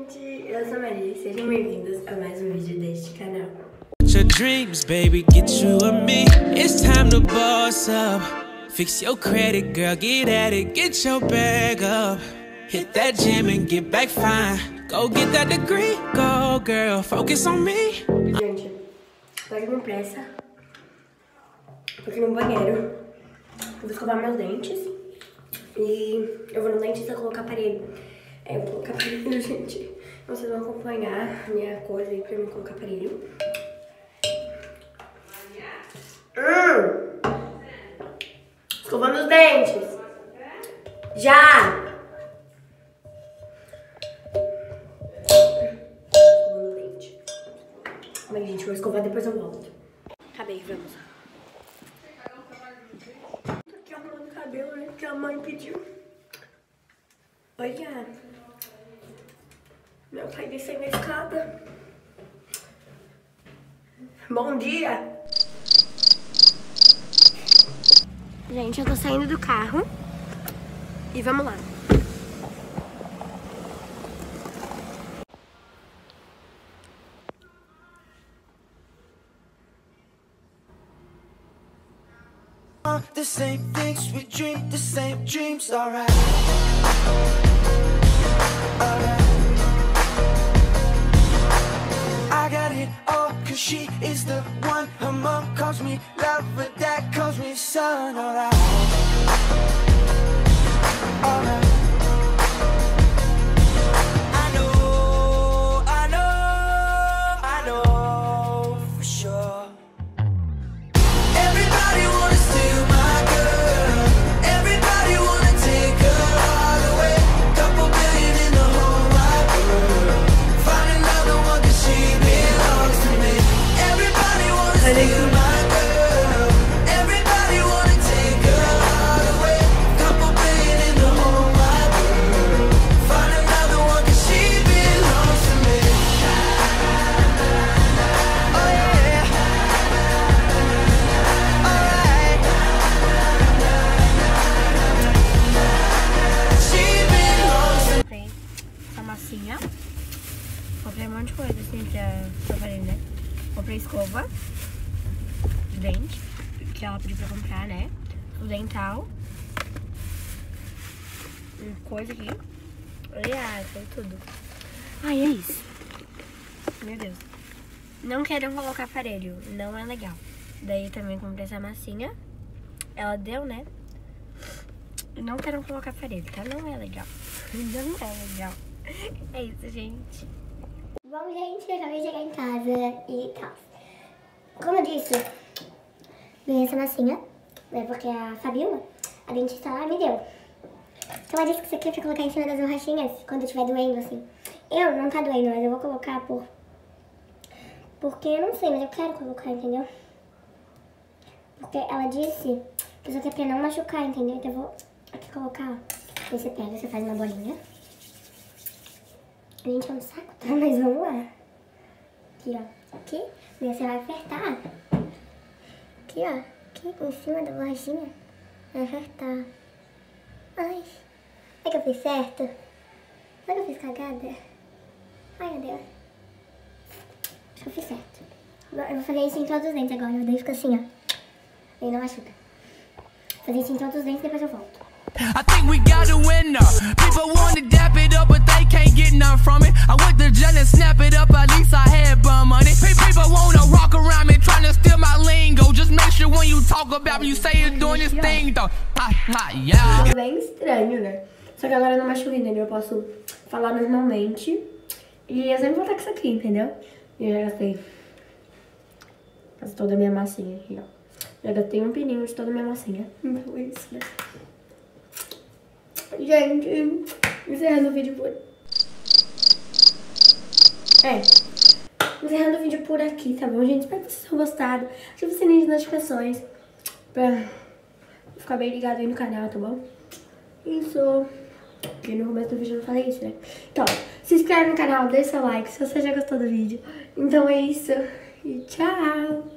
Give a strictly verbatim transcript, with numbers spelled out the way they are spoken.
gente, eu sou a Maria, sejam bem-vindos a mais um vídeo deste canal. Your dreams, baby, get you and me. It's time to boss up. Fix your credit, girl, get at it, get your bag up. Hit that gym and get back fine. Go get that degree, go girl, focus on me. Gente, tô aqui com pressa. Tô aqui no banheiro. Eu vou escovar meus dentes. E eu vou no dentista colocar aparelho. É, eu vou colocar aparelho, gente. Vocês vão acompanhar a minha coisa aí pra mim colocar aparelho. Hum. Escovando os dentes. Já! Escovando o dente. Mas, gente, vou escovar, depois eu volto. Acabei, vamos. Tô aqui arrumando o cabelo, né? Porque a mãe pediu. Olha. Meu pai desceu na escada. Bom dia! Gente, eu tô saindo do carro. E vamos lá. The same things we dream, the same dreams, alright. Alright. I got it all, cause she is the one. Her mom calls me love, but dad calls me son, alright. Alright. I know, I know, I know for sure. Everybody wanna steal my girl. Everybody wanna take her all away. Couple billion in the whole wide world. Find another one cause she belongs to me. Everybody wanna steal my girl. Everybody wanna take her all away. Couple billion in the whole wide world. Find another one cause she belongs to me. Oh yeah. Alright. She belongs to me. Comprei essa massinha. Comprei um monte de coisa assim pra, pra fazer, né? Comprei escova de dente, que ela pediu pra comprar, né? O dental. Hum, Coisa aqui. Olha, foi tudo. Ai, é isso. Meu Deus. Não queiram colocar aparelho, não é legal. Daí também comprei essa massinha. Ela deu, né? Não queiram colocar aparelho, tá? Não é legal. Não é legal. É isso, gente. Bom, gente, eu acabei de chegar em casa e tal. Como eu disse, ganhei essa massinha, né, porque a Fabiola, a dentista lá, me deu. Então ela disse que isso aqui é pra colocar em cima das borrachinhas quando estiver doendo, assim. Eu, não tá doendo, mas eu vou colocar por... Porque eu não sei, mas eu quero colocar, entendeu? Porque ela disse que isso aqui é pra não machucar, entendeu? Então eu vou aqui colocar, ó. Aí você pega, você faz uma bolinha. Gente, é um saco, tá? Mas vamos lá. Aqui, ó. Aqui. Daí você vai apertar. Aqui, ó. Aqui, em cima da borrachinha. Vai apertar. Ai. Será que eu fiz certo? Será que eu fiz cagada? Ai, meu Deus. Acho que eu fiz certo. Eu vou fazer isso em todos os dentes agora. Daí fica assim, ó. Aí não machuca. Vou fazer isso em todos os dentes e depois eu volto. I think we got a winner. People wanna dap it up, but they can't get none from it. I went to jail and snap it up, at least I had bum money. People wanna rock around me, trying to steal my lingo. Just make sure when you talk about me, you say you're doing this thing, though. Ha, ha, yeah. É bem estranho, né? Só que agora não machuca, entendeu? Eu posso falar normalmente. E eu sempre vou estar com isso aqui, entendeu? E eu já gastei quase toda a minha massinha aqui, ó. Já gastei um pininho de toda a minha massinha. Não é isso, né? Gente, encerrando o vídeo por... É, encerrando o vídeo por aqui, tá bom, gente? Espero que vocês tenham gostado. Ativa o sininho de notificações pra ficar bem ligado aí no canal, tá bom? Isso. Porque no começo do vídeo eu não falei isso, né? Então, se inscreve no canal, deixa seu like se você já gostou do vídeo. Então é isso. E tchau!